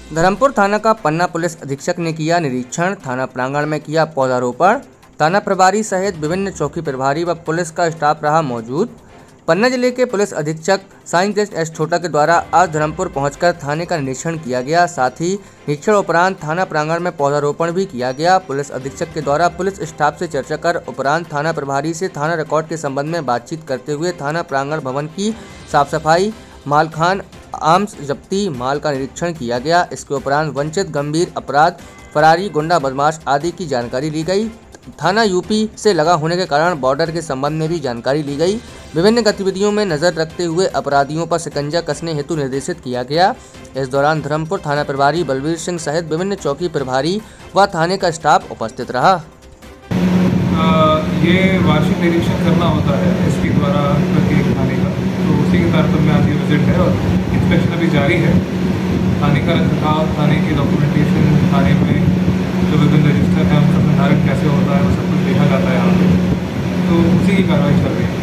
धर्मपुर थाना का पन्ना पुलिस अधीक्षक ने किया निरीक्षण। थाना प्रांगण में किया पौधारोपण। थाना प्रभारी सहित विभिन्न चौकी प्रभारी व पुलिस का स्टाफ रहा मौजूद। पन्ना जिले के पुलिस अधीक्षक साईं कृष्ण एस छोटा के द्वारा आज धर्मपुर पहुंचकर थाने का निरीक्षण किया गया। साथ ही निरीक्षण उपरांत थाना प्रांगण में पौधारोपण भी किया गया। पुलिस अधीक्षक के द्वारा पुलिस स्टाफ से चर्चा कर उपरांत थाना प्रभारी से थाना रिकॉर्ड के संबंध में बातचीत करते हुए थाना प्रांगण भवन की साफ सफाई, मालखान आर्म्स जब्ती, माल का निरीक्षण किया गया। इसके उपरांत वंचित गंभीर अपराध, फरारी गुंडा बदमाश आदि की जानकारी ली गई। थाना यूपी से लगा होने के कारण बॉर्डर के संबंध में भी जानकारी ली गई। विभिन्न गतिविधियों में नजर रखते हुए अपराधियों पर शिकंजा कसने हेतु निर्देशित किया गया। इस दौरान धर्मपुर थाना प्रभारी बलबीर सिंह सहित विभिन्न चौकी प्रभारी व थाने का स्टाफ उपस्थित रहा। ये वार्षिक निरीक्षण करना होता है एसपी द्वारा प्रत्येक थाने का, तो उसी के तारतम्य में आज ये विजिट है और इंस्पेक्शन अभी जारी है। थाने का रखरखाव, थाने की डॉक्यूमेंटेशन, थाने में जो विभिन्न रजिस्टर हैं उनका निर्धारण कैसे होता है वो सब कुछ देखा जाता है यहाँ पे, तो उसी की कार्रवाई चल रही है।